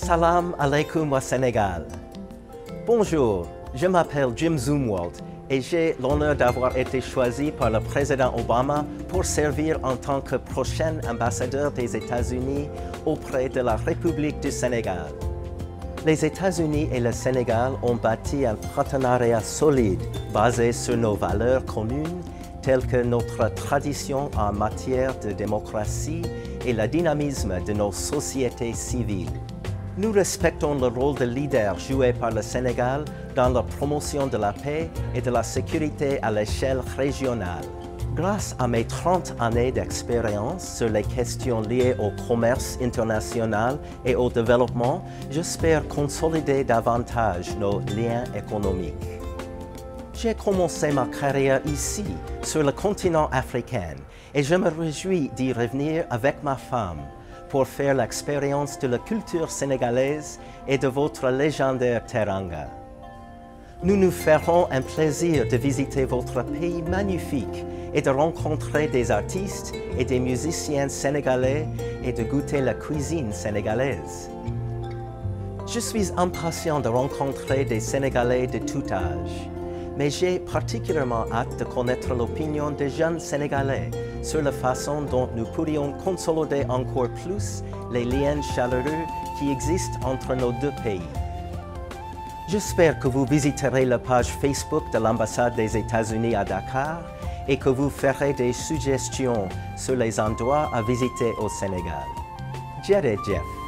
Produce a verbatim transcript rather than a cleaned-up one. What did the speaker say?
Salam alaikum au Sénégal. Bonjour, je m'appelle Jim Zumwalt et j'ai l'honneur d'avoir été choisi par le président Obama pour servir en tant que prochain ambassadeur des États-Unis auprès de la République du Sénégal. Les États-Unis et le Sénégal ont bâti un partenariat solide basé sur nos valeurs communes telles que notre tradition en matière de démocratie et le dynamisme de nos sociétés civiles. Nous respectons le rôle de leader joué par le Sénégal dans la promotion de la paix et de la sécurité à l'échelle régionale. Grâce à mes trente années d'expérience sur les questions liées au commerce international et au développement, j'espère consolider davantage nos liens économiques. J'ai commencé ma carrière ici, sur le continent africain, et je me réjouis d'y revenir avec ma femme pour faire l'expérience de la culture sénégalaise et de votre légendaire Téranga. Nous nous ferons un plaisir de visiter votre pays magnifique et de rencontrer des artistes et des musiciens sénégalais et de goûter la cuisine sénégalaise. Je suis impatient de rencontrer des Sénégalais de tout âge, mais j'ai particulièrement hâte de connaître l'opinion des jeunes Sénégalais sur la façon dont nous pourrions consolider encore plus les liens chaleureux qui existent entre nos deux pays. J'espère que vous visiterez la page Facebook de l'ambassade des États-Unis à Dakar et que vous ferez des suggestions sur les endroits à visiter au Sénégal. Regardez.